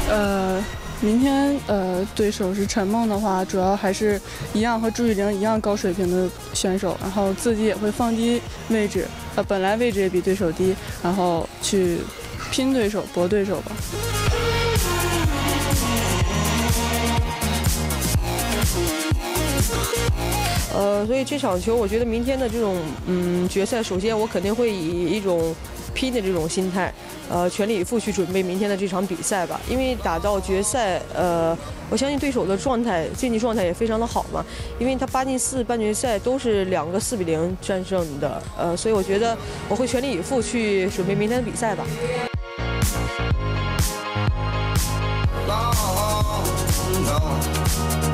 明天对手是陈梦的话，主要还是一样和朱雨玲一样高水平的选手，然后自己也会放低位置，本来位置也比对手低，然后去拼对手、搏对手吧。 所以这场球，我觉得明天的这种决赛，首先我肯定会以一种拼的这种心态，全力以赴去准备明天的这场比赛吧。因为打到决赛，我相信对手的状态、竞技状态也非常的好嘛。因为他8进4半决赛都是2个4比0战胜的，所以我觉得我会全力以赴去准备明天的比赛吧。No.